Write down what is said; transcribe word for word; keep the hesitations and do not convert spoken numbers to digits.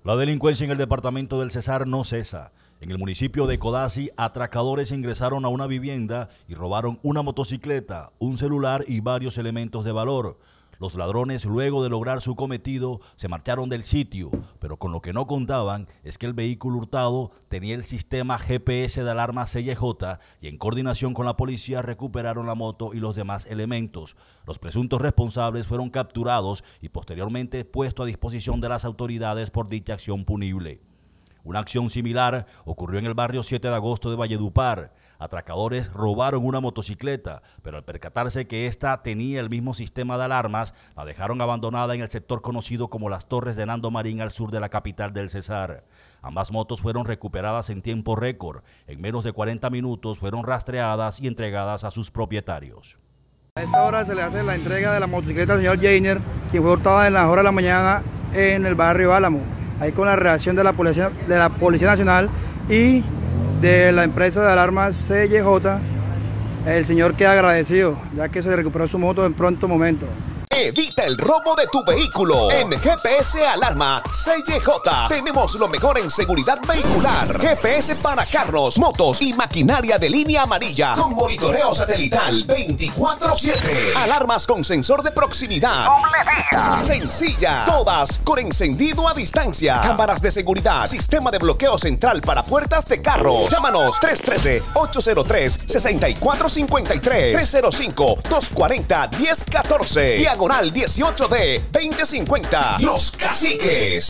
La delincuencia en el departamento del Cesar no cesa. En el municipio de Codazzi, atracadores ingresaron a una vivienda y robaron una motocicleta, un celular y varios elementos de valor. Los ladrones, luego de lograr su cometido, se marcharon del sitio, pero con lo que no contaban es que el vehículo hurtado tenía el sistema G P S de alarma C Y J y en coordinación con la policía recuperaron la moto y los demás elementos. Los presuntos responsables fueron capturados y posteriormente puestos a disposición de las autoridades por dicha acción punible. Una acción similar ocurrió en el barrio siete de agosto de Valledupar. Atracadores robaron una motocicleta, pero al percatarse que ésta tenía el mismo sistema de alarmas, la dejaron abandonada en el sector conocido como Las Torres de Nando Marín, al sur de la capital del Cesar. Ambas motos fueron recuperadas en tiempo récord. En menos de cuarenta minutos fueron rastreadas y entregadas a sus propietarios. A esta hora se le hace la entrega de la motocicleta al señor Jainer, quien fue hurtada en las horas de la mañana en el barrio Álamo. Ahí con la reacción de la Policía, de la Policía Nacional y de la empresa de alarmas C Y J, el señor queda agradecido, ya que se recuperó su moto en pronto momento. Evita el robo de tu vehículo. En G P S Alarma C Y J tenemos lo mejor en seguridad vehicular. G P S para carros, motos y maquinaria de línea amarilla con monitoreo satelital veinticuatro siete. Alarmas con sensor de proximidad. Sencilla. Todas con encendido a distancia. Cámaras de seguridad. Sistema de bloqueo central para puertas de carros. Llámanos tres uno tres, ocho cero tres, seis cuatro cinco tres, tres cero cinco, dos cuatro cero, uno cero uno cuatro. Diagonal dieciocho D veinte cincuenta. Los Caciques.